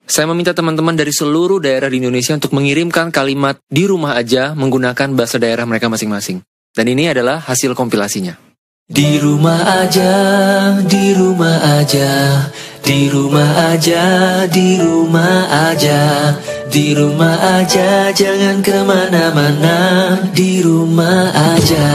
Saya meminta teman-teman dari seluruh daerah di Indonesia untuk mengirimkan kalimat di rumah aja menggunakan bahasa daerah mereka masing-masing. Dan ini adalah hasil kompilasinya. Di rumah aja, di rumah aja, di rumah aja, di rumah aja, di rumah aja, jangan kemana-mana, di rumah aja.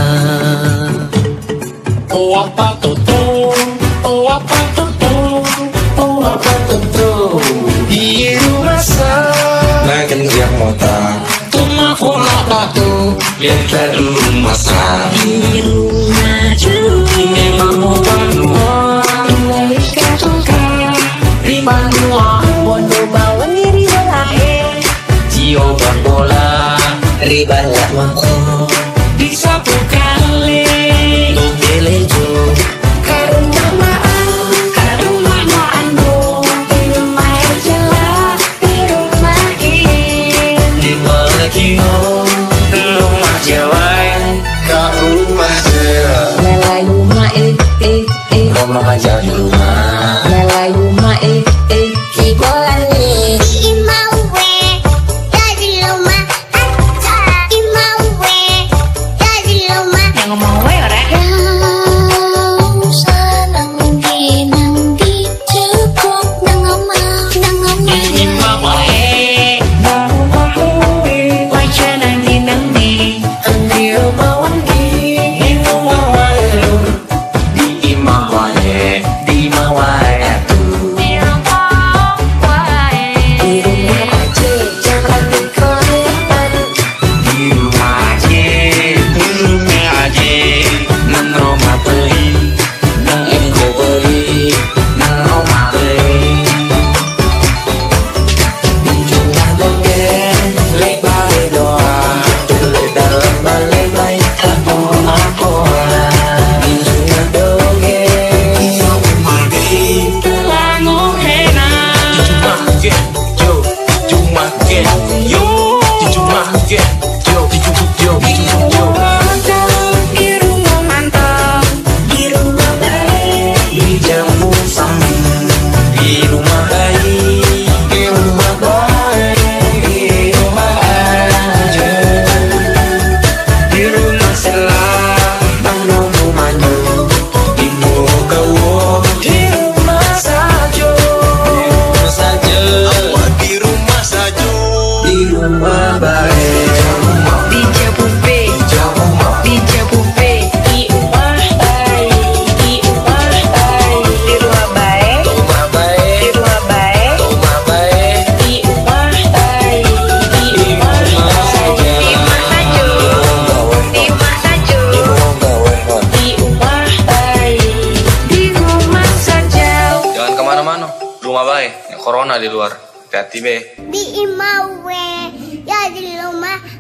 Oh apa tuh, oh apa tuh, oh apa tuh, di rumah saya. Makin siap motor, Tuma kula batu, lihat ke rumah saya. di rumah cuy. Emang mau banua, mereka suka. Riba dua, bondo bawa ngiri balae. Cio bola, riba lah mau. Di sapu kali, Belejo, karumah maan bo. Di rumah aja lah, di rumah ini. di mana kio, di rumah cewek, ke rumah cewek. Melayu ma Rumah aja di rumah. Melayu ma kibolani. Imawe dari rumah aja. Imawe dari rumah. Yang ngomong we ora? Yang senang di cukup nang omah nang omah. Di Imawaye, di Imawaye tuh. Di rumah aja jangan dikonekan. Di rumah aja, nang rumah beli, nang eko beli, nang rumah beli. Junjungan dongeng, lebar doa, dalam balai baik aku. Junjungan dongeng, rumah beli. Rumah baik, DJ Pupe, DJ Pupe, di rumah baik, di rumah baik, di rumah baik, rumah baik, di rumah baik, rumah baik. di rumah baik, di rumah saja, di rumah saja, di rumah baik, di rumah saja. Jangan kemana-mana, rumah baik. Corona di luar, hati-hati be. Di Imawe ya di rumah